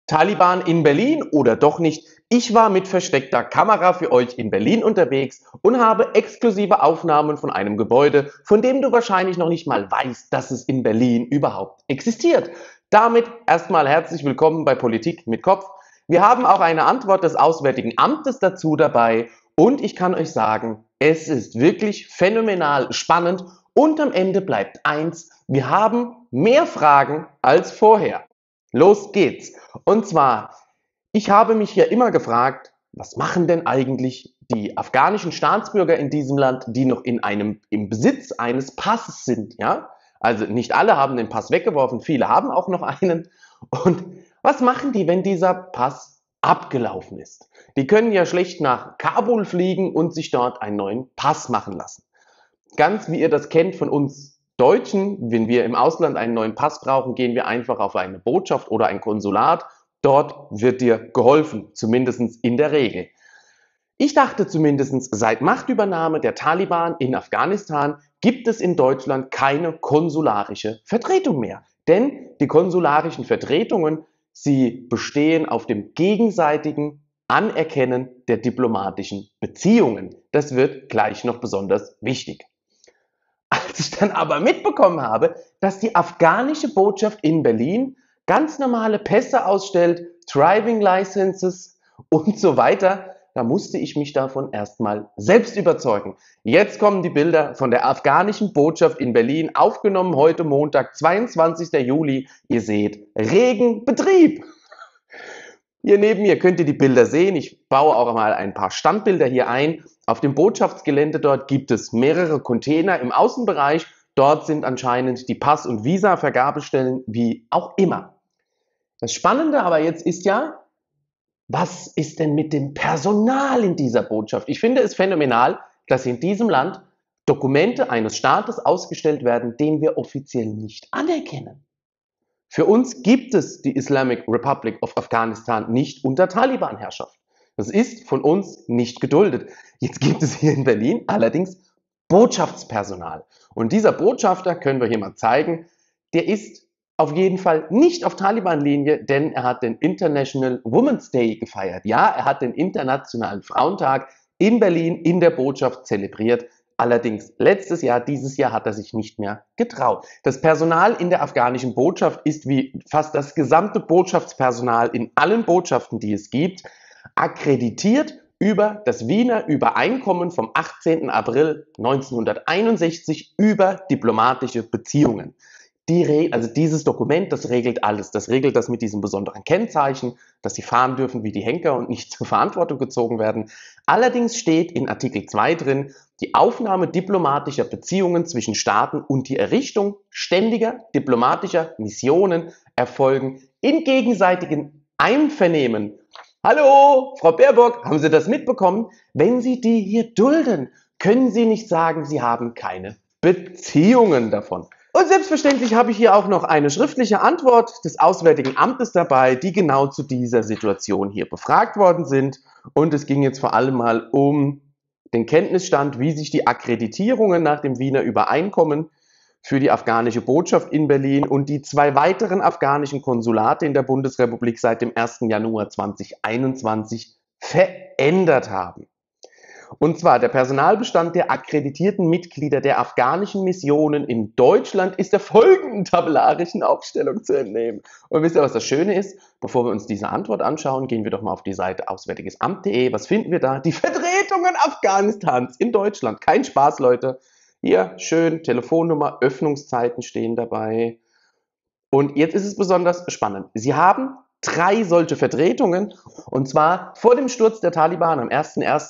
Taliban in Berlin oder doch nicht? Ich war mit versteckter Kamera für euch in Berlin unterwegs und habe exklusive Aufnahmen von einem Gebäude, von dem du wahrscheinlich noch nicht mal weißt, dass es in Berlin überhaupt existiert. Damit erstmal herzlich willkommen bei Politik mit Kopf. Wir haben auch eine Antwort des Auswärtigen Amtes dazu dabei und ich kann euch sagen, es ist wirklich phänomenal spannend und am Ende bleibt eins: Wir haben mehr Fragen als vorher. Los geht's. Und zwar, ich habe mich ja immer gefragt, was machen denn eigentlich die afghanischen Staatsbürger in diesem Land, die noch im Besitz eines Passes sind, ja? Also nicht alle haben den Pass weggeworfen, viele haben auch noch einen. Und was machen die, wenn dieser Pass abgelaufen ist? Die können ja schlecht nach Kabul fliegen und sich dort einen neuen Pass machen lassen. Ganz wie ihr das kennt von uns Deutschen, wenn wir im Ausland einen neuen Pass brauchen, gehen wir einfach auf eine Botschaft oder ein Konsulat. Dort wird dir geholfen, zumindest in der Regel. Ich dachte zumindest, seit Machtübernahme der Taliban in Afghanistan gibt es in Deutschland keine konsularische Vertretung mehr. Denn die konsularischen Vertretungen, sie bestehen auf dem gegenseitigen Anerkennen der diplomatischen Beziehungen. Das wird gleich noch besonders wichtig. Als ich dann aber mitbekommen habe, dass die afghanische Botschaft in Berlin ganz normale Pässe ausstellt, Driving Licenses und so weiter, da musste ich mich davon erstmal selbst überzeugen. Jetzt kommen die Bilder von der afghanischen Botschaft in Berlin, aufgenommen heute Montag, 22. Juli. Ihr seht, regen Betrieb. Hier neben mir könnt ihr die Bilder sehen. Ich baue auch mal ein paar Standbilder hier ein. Auf dem Botschaftsgelände dort gibt es mehrere Container im Außenbereich. Dort sind anscheinend die Pass- und Visa-Vergabestellen, wie auch immer. Das Spannende aber jetzt ist ja, was ist denn mit dem Personal in dieser Botschaft? Ich finde es phänomenal, dass in diesem Land Dokumente eines Staates ausgestellt werden, den wir offiziell nicht anerkennen. Für uns gibt es die Islamic Republic of Afghanistan nicht unter Taliban-Herrschaft. Das ist von uns nicht geduldet. Jetzt gibt es hier in Berlin allerdings Botschaftspersonal. Und dieser Botschafter, können wir hier mal zeigen, der ist auf jeden Fall nicht auf Taliban-Linie, denn er hat den International Women's Day gefeiert. Ja, er hat den Internationalen Frauentag in Berlin in der Botschaft zelebriert. Allerdings letztes Jahr, dieses Jahr hat er sich nicht mehr getraut. Das Personal in der afghanischen Botschaft ist wie fast das gesamte Botschaftspersonal in allen Botschaften, die es gibt, akkreditiert über das Wiener Übereinkommen vom 18. April 1961 über diplomatische Beziehungen. Also dieses Dokument, das regelt alles. Das regelt das mit diesem besonderen Kennzeichen, dass sie fahren dürfen wie die Henker und nicht zur Verantwortung gezogen werden. Allerdings steht in Artikel 2 drin, die Aufnahme diplomatischer Beziehungen zwischen Staaten und die Errichtung ständiger diplomatischer Missionen erfolgen in gegenseitigem Einvernehmen. Hallo, Frau Baerbock, haben Sie das mitbekommen? Wenn Sie die hier dulden, können Sie nicht sagen, Sie haben keine Beziehungen davon. Und selbstverständlich habe ich hier auch noch eine schriftliche Antwort des Auswärtigen Amtes dabei, die genau zu dieser Situation hier befragt worden sind. Und es ging jetzt vor allem mal um den Kenntnisstand, wie sich die Akkreditierungen nach dem Wiener Übereinkommen für die afghanische Botschaft in Berlin und die 2 weiteren afghanischen Konsulate in der Bundesrepublik seit dem 1. Januar 2021 verändert haben. Und zwar der Personalbestand der akkreditierten Mitglieder der afghanischen Missionen in Deutschland ist der folgenden tabellarischen Aufstellung zu entnehmen. Und wisst ihr, was das Schöne ist? Bevor wir uns diese Antwort anschauen, gehen wir doch mal auf die Seite auswärtigesamt.de. Was finden wir da? Die Vertretungen Afghanistans in Deutschland. Kein Spaß, Leute. Hier schön Telefonnummer, Öffnungszeiten stehen dabei. Und jetzt ist es besonders spannend. Sie haben 3 solche Vertretungen, und zwar vor dem Sturz der Taliban am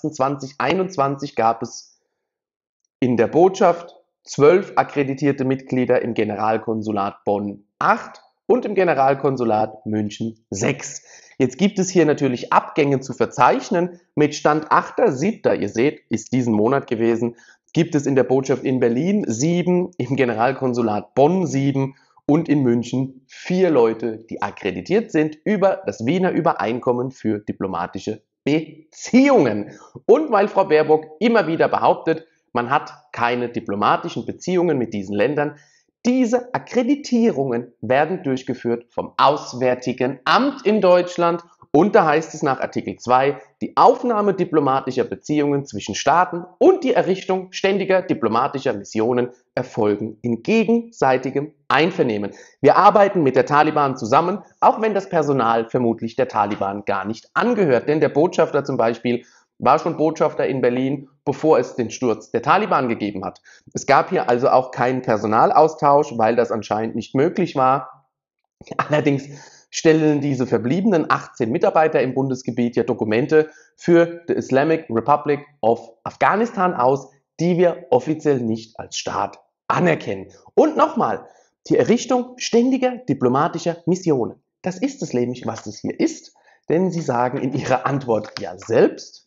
01.01.2021 gab es in der Botschaft 12 akkreditierte Mitglieder, im Generalkonsulat Bonn 8 und im Generalkonsulat München 6. Jetzt gibt es hier natürlich Abgänge zu verzeichnen. Mit Stand 8.07., ihr seht, ist diesen Monat gewesen, gibt es in der Botschaft in Berlin 7, im Generalkonsulat Bonn 7 und in München 4 Leute, die akkreditiert sind über das Wiener Übereinkommen für diplomatische Beziehungen. Und weil Frau Baerbock immer wieder behauptet, man hat keine diplomatischen Beziehungen mit diesen Ländern, Diese Akkreditierungen werden durchgeführt vom Auswärtigen Amt in Deutschland und da heißt es nach Artikel 2, die Aufnahme diplomatischer Beziehungen zwischen Staaten und die Errichtung ständiger diplomatischer Missionen erfolgen in gegenseitigem Einvernehmen. Wir arbeiten mit der Taliban zusammen, auch wenn das Personal vermutlich der Taliban gar nicht angehört, denn der Botschafter zum Beispiel war schon Botschafter in Berlin, bevor es den Sturz der Taliban gegeben hat. Es gab hier also auch keinen Personalaustausch, weil das anscheinend nicht möglich war. Allerdings stellen diese verbliebenen 18 Mitarbeiter im Bundesgebiet ja Dokumente für die Islamic Republic of Afghanistan aus, die wir offiziell nicht als Staat anerkennen. Und nochmal, die Errichtung ständiger diplomatischer Missionen. Das ist es nämlich, was es hier ist, denn Sie sagen in Ihrer Antwort ja selbst,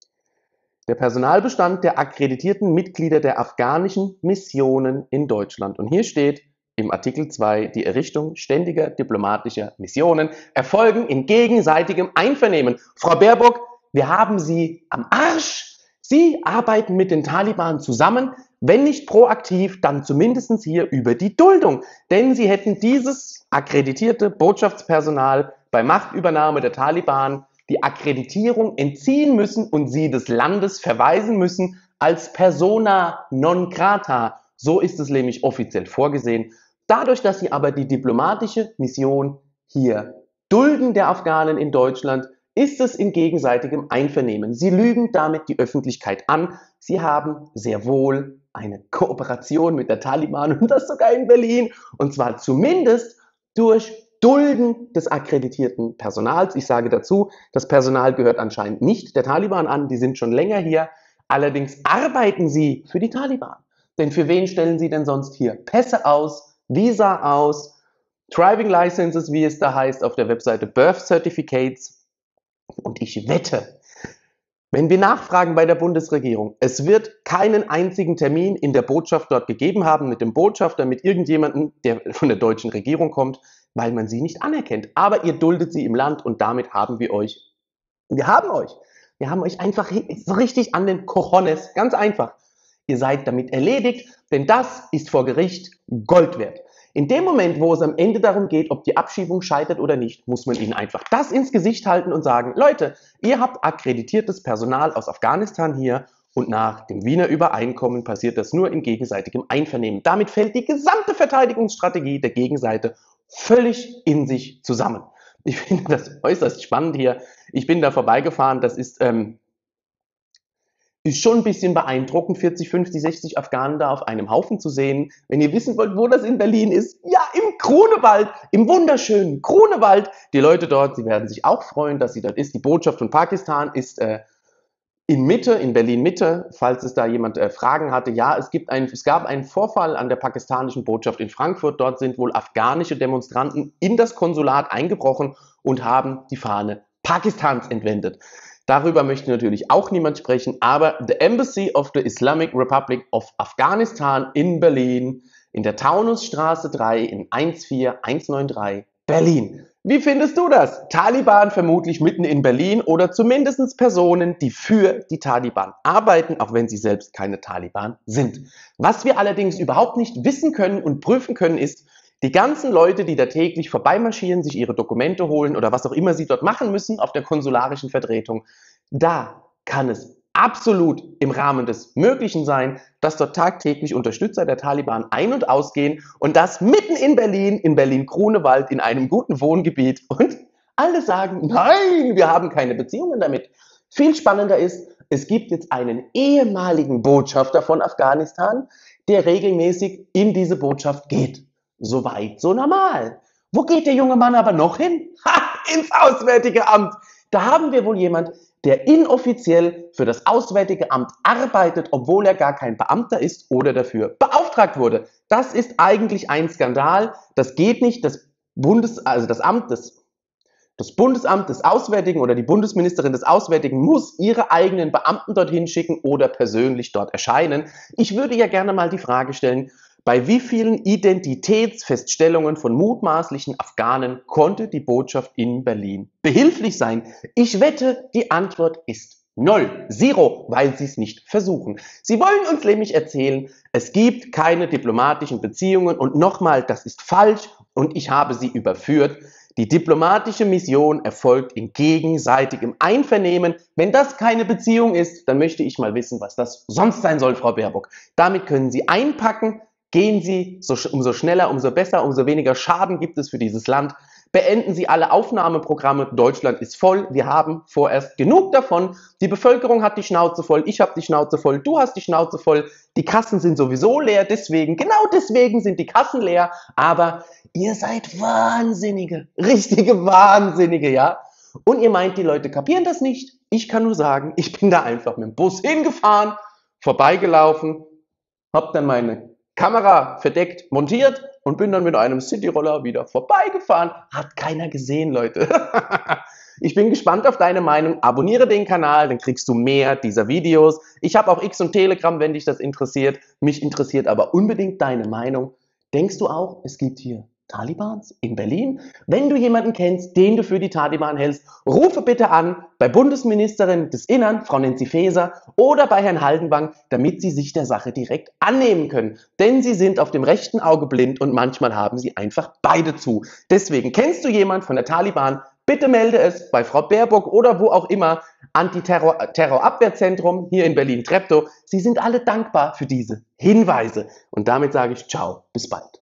der Personalbestand der akkreditierten Mitglieder der afghanischen Missionen in Deutschland. Und hier steht im Artikel 2, die Errichtung ständiger diplomatischer Missionen erfolgen in gegenseitigem Einvernehmen. Frau Baerbock, wir haben Sie am Arsch. Sie arbeiten mit den Taliban zusammen, wenn nicht proaktiv, dann zumindest hier über die Duldung. Denn Sie hätten dieses akkreditierte Botschaftspersonal bei Machtübernahme der Taliban die Akkreditierung entziehen müssen und sie des Landes verweisen müssen als persona non grata. So ist es nämlich offiziell vorgesehen. Dadurch, dass sie aber die diplomatische Mission hier dulden der Afghanen in Deutschland, ist es in gegenseitigem Einvernehmen. Sie lügen damit die Öffentlichkeit an. Sie haben sehr wohl eine Kooperation mit der Taliban und das sogar in Berlin. Und zwar zumindest durch Dulden des akkreditierten Personals. Ich sage dazu, das Personal gehört anscheinend nicht der Taliban an, die sind schon länger hier. Allerdings arbeiten sie für die Taliban. Denn für wen stellen sie denn sonst hier Pässe aus, Visa aus, Driving Licenses, wie es da heißt, auf der Webseite Birth Certificates. Und ich wette, wenn wir nachfragen bei der Bundesregierung, es wird keinen einzigen Termin in der Botschaft dort gegeben haben mit dem Botschafter, mit irgendjemandem, der von der deutschen Regierung kommt, weil man sie nicht anerkennt. Aber ihr duldet sie im Land und damit haben wir euch. Wir haben euch einfach so richtig an den Cojones, ganz einfach. Ihr seid damit erledigt, denn das ist vor Gericht Gold wert. In dem Moment, wo es am Ende darum geht, ob die Abschiebung scheitert oder nicht, muss man ihnen einfach das ins Gesicht halten und sagen, Leute, ihr habt akkreditiertes Personal aus Afghanistan hier und nach dem Wiener Übereinkommen passiert das nur in gegenseitigem Einvernehmen. Damit fällt die gesamte Verteidigungsstrategie der Gegenseite völlig in sich zusammen. Ich finde das äußerst spannend hier. Ich bin da vorbeigefahren, das ist schon ein bisschen beeindruckend, 40, 50, 60 Afghanen da auf einem Haufen zu sehen. Wenn ihr wissen wollt, wo das in Berlin ist, ja, im Grunewald, im wunderschönen Grunewald. Die Leute dort, sie werden sich auch freuen, dass sie dort ist. Die Botschaft von Pakistan ist in Mitte, in Berlin-Mitte, falls es da jemand Fragen hatte. Ja, es gab einen Vorfall an der pakistanischen Botschaft in Frankfurt. Dort sind wohl afghanische Demonstranten in das Konsulat eingebrochen und haben die Fahne Pakistans entwendet. Darüber möchte natürlich auch niemand sprechen, aber the Embassy of the Islamic Republic of Afghanistan in Berlin, in der Taunusstraße 3 in 14193 Berlin. Wie findest du das? Taliban vermutlich mitten in Berlin oder zumindest Personen, die für die Taliban arbeiten, auch wenn sie selbst keine Taliban sind. Was wir allerdings überhaupt nicht wissen können und prüfen können ist, die ganzen Leute, die da täglich vorbeimarschieren, sich ihre Dokumente holen oder was auch immer sie dort machen müssen auf der konsularischen Vertretung, da kann es absolut im Rahmen des Möglichen sein, dass dort tagtäglich Unterstützer der Taliban ein- und ausgehen und das mitten in Berlin-Grunewald, in einem guten Wohngebiet und alle sagen, nein, wir haben keine Beziehungen damit. Viel spannender ist, es gibt jetzt einen ehemaligen Botschafter von Afghanistan, der regelmäßig in diese Botschaft geht. Soweit, so normal. Wo geht der junge Mann aber noch hin? Ha, ins Auswärtige Amt. Da haben wir wohl jemand, der inoffiziell für das Auswärtige Amt arbeitet, obwohl er gar kein Beamter ist oder dafür beauftragt wurde. Das ist eigentlich ein Skandal. Das geht nicht. Das Bundesamt des Auswärtigen oder die Bundesministerin des Auswärtigen muss ihre eigenen Beamten dorthin schicken oder persönlich dort erscheinen. Ich würde ja gerne mal die Frage stellen, bei wie vielen Identitätsfeststellungen von mutmaßlichen Afghanen konnte die Botschaft in Berlin behilflich sein? Ich wette, die Antwort ist Null, Zero, weil sie es nicht versuchen. Sie wollen uns nämlich erzählen, es gibt keine diplomatischen Beziehungen und nochmal, das ist falsch und ich habe sie überführt. Die diplomatische Mission erfolgt in gegenseitigem Einvernehmen. Wenn das keine Beziehung ist, dann möchte ich mal wissen, was das sonst sein soll, Frau Baerbock. Damit können Sie einpacken, gehen Sie, umso schneller, umso besser, umso weniger Schaden gibt es für dieses Land. Beenden Sie alle Aufnahmeprogramme. Deutschland ist voll. Wir haben vorerst genug davon. Die Bevölkerung hat die Schnauze voll. Ich habe die Schnauze voll. Du hast die Schnauze voll. Die Kassen sind sowieso leer. Deswegen, genau deswegen sind die Kassen leer. Aber ihr seid Wahnsinnige. Richtige Wahnsinnige, ja? Und ihr meint, die Leute kapieren das nicht? Ich kann nur sagen, ich bin da einfach mit dem Bus hingefahren, vorbeigelaufen, hab dann meine Kamera verdeckt montiert und bin dann mit einem Cityroller wieder vorbeigefahren. Hat keiner gesehen, Leute. Ich bin gespannt auf deine Meinung. Abonniere den Kanal, dann kriegst du mehr dieser Videos. Ich habe auch X und Telegram, wenn dich das interessiert. Mich interessiert aber unbedingt deine Meinung. Denkst du auch, es gibt hier Talibans in Berlin? Wenn du jemanden kennst, den du für die Taliban hältst, rufe bitte an bei Bundesministerin des Innern, Frau Nancy Faeser, oder bei Herrn Haldenwang, damit sie sich der Sache direkt annehmen können. Denn sie sind auf dem rechten Auge blind und manchmal haben sie einfach beide zu. Deswegen, kennst du jemanden von der Taliban? Bitte melde es bei Frau Baerbock oder wo auch immer. Antiterrorabwehrzentrum hier in Berlin-Treptow. Sie sind alle dankbar für diese Hinweise. Und damit sage ich ciao, bis bald.